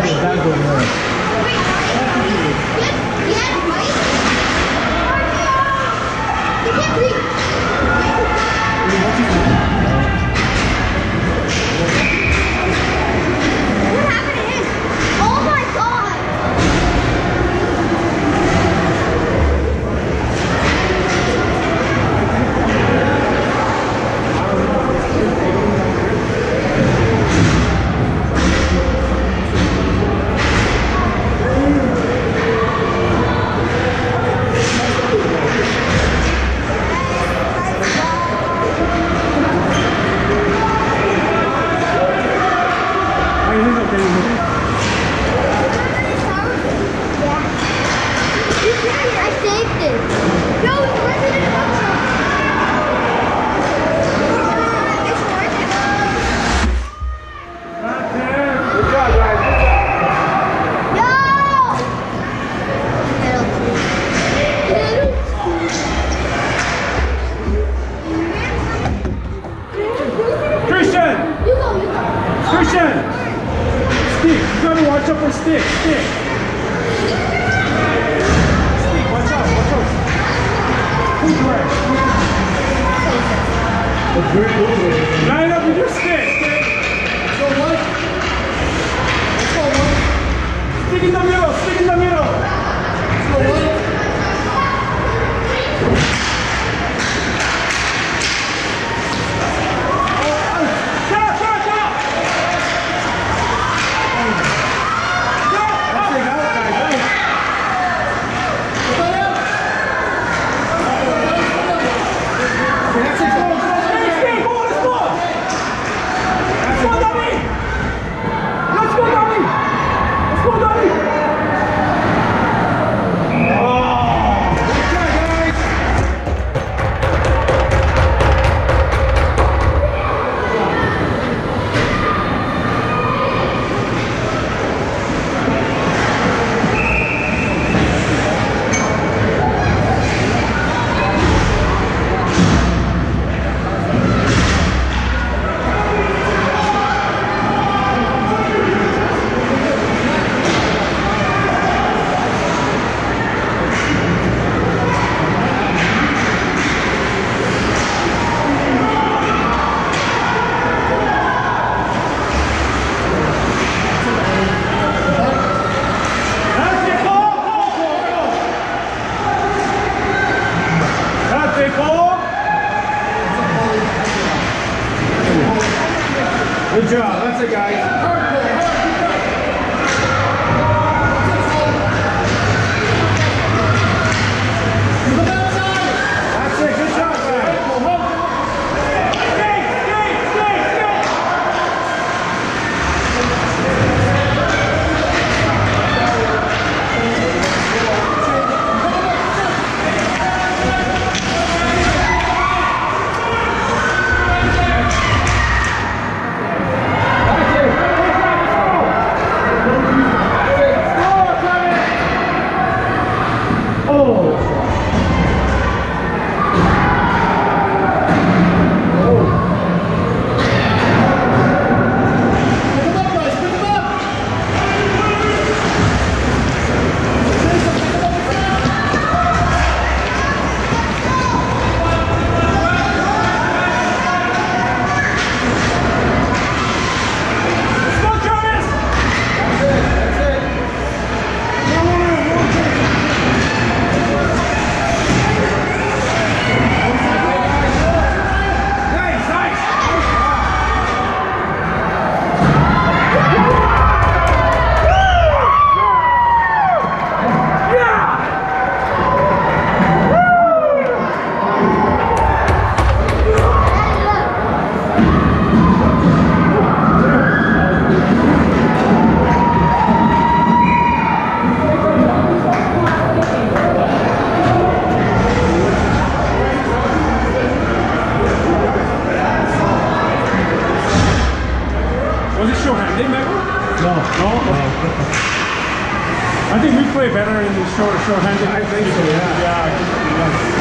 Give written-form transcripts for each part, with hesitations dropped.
Line up with your stick. So what? So what? Stick in the middle. Stick in the middle. So what? Good job, that's it, guys. That's it, good job, guys. I think we play better in the short-handed. I think so, yeah. Yeah.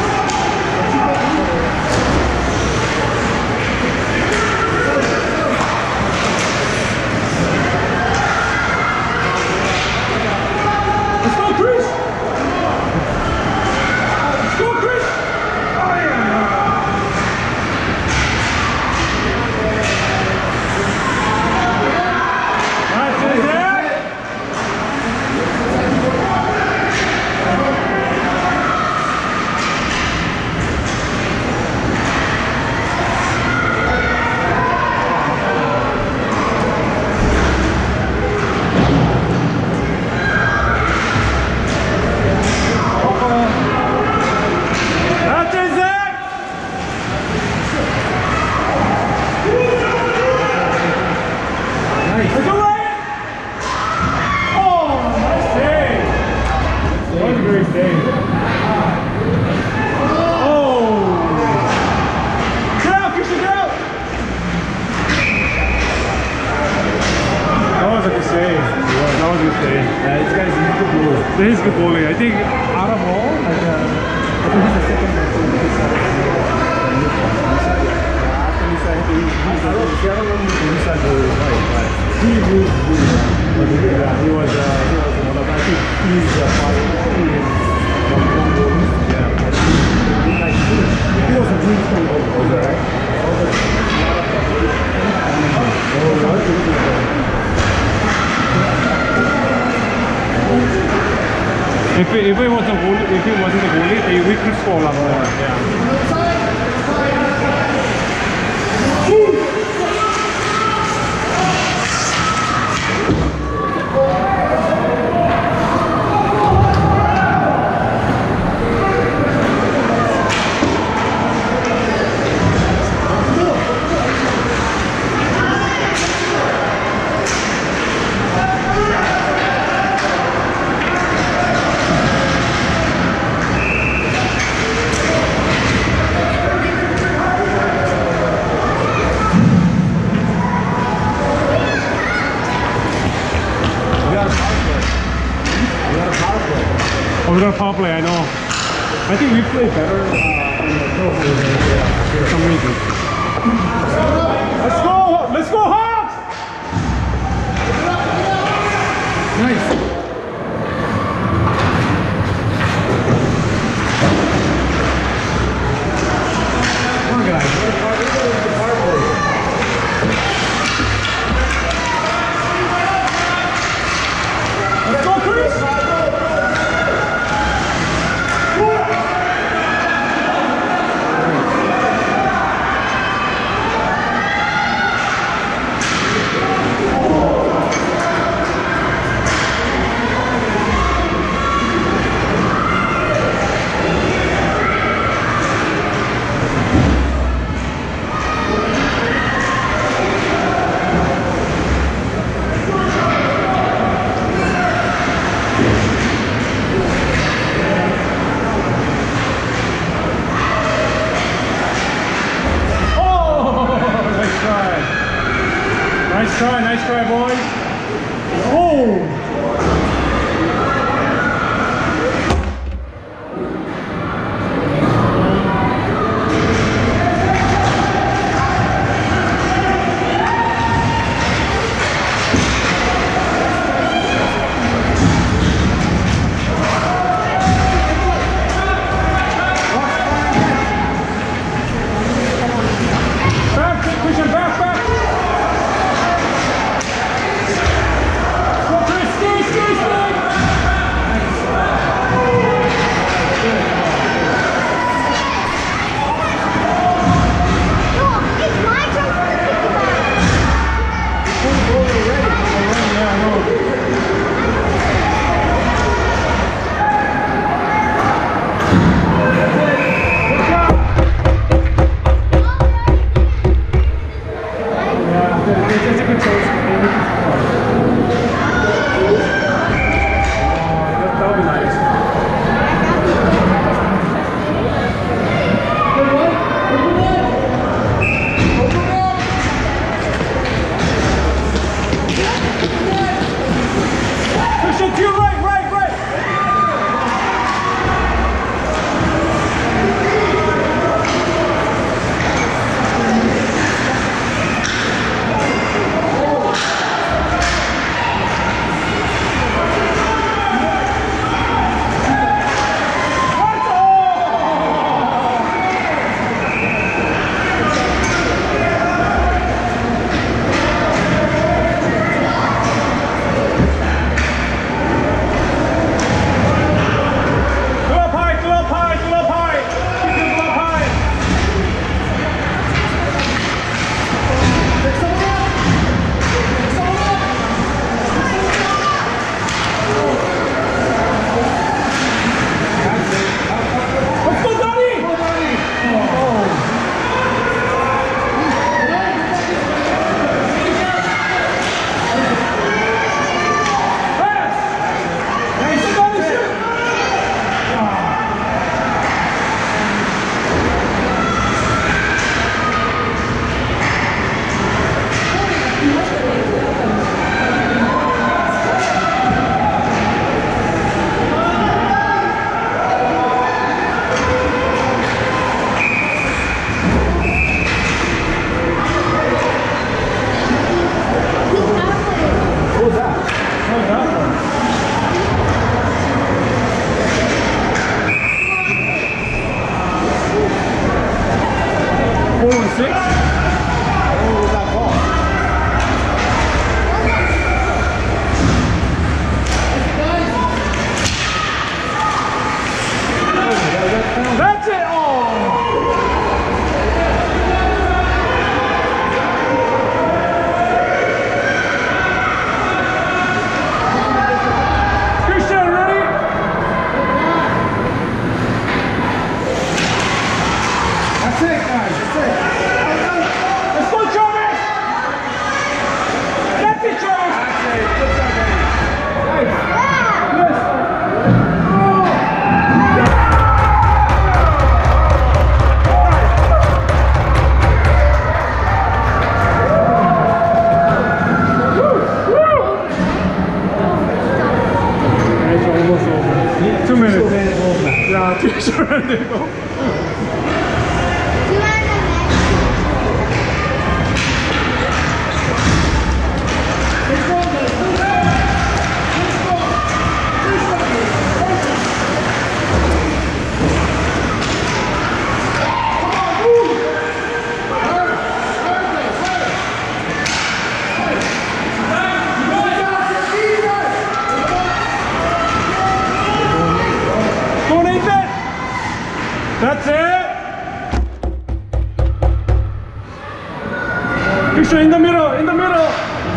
He's good goalie. I think out of all, like, I think he's the second best goalie. After Lisa, I don't remember who Lisa goalie, right? He was good. Yeah, he was one of, I think he's one goalie. Yeah. He was a dream team goalie, right? If it was a goalie, if it wasn't a goalie, we could score a lot more. Yeah. Oh, we got a power play, I know. I think we play better on the pro for some reason. Let's go! Let's go, Hawks! Nice. Come on, guys. Where's the power play? Let's go, Chris! Nice try, boys. Oh! Go, Chris, skate! That's it! Oh! Christian, ready? That's it, guys. That's it. Let's go, Travis! That's it, Travis! That's it. Good job, buddy. Nice. Yes. It's almost over. 2 minutes. Yeah, 2 minutes. Go, Nathan! That's it! Christian, in the middle, in the middle!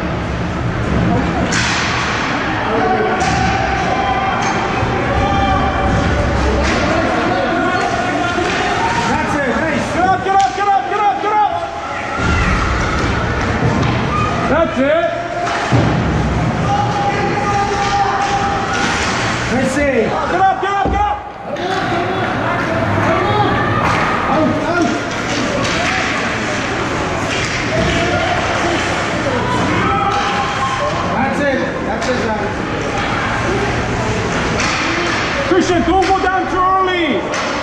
That's it, nice! Get up, get up, get up, get up, get up! That's it! Let's see! Get up, get up, get up! Christian, don't go down too early!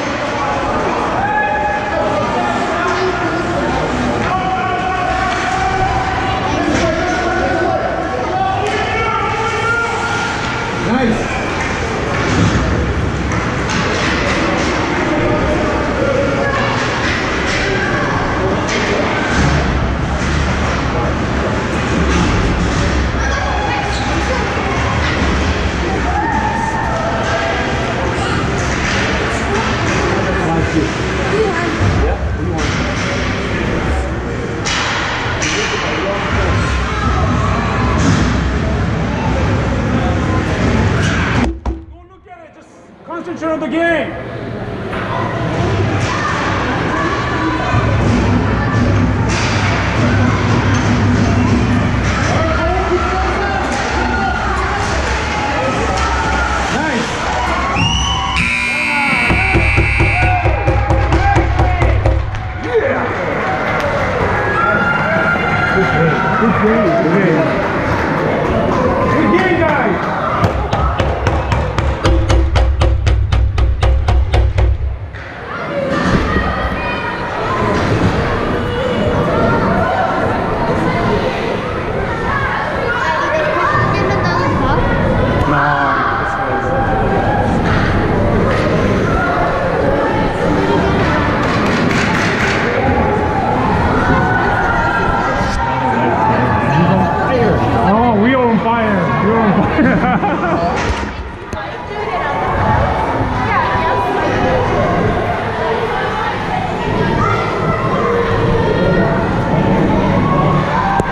Nice! Concentrate on the game. Nice. Yeah. Good game. Good game.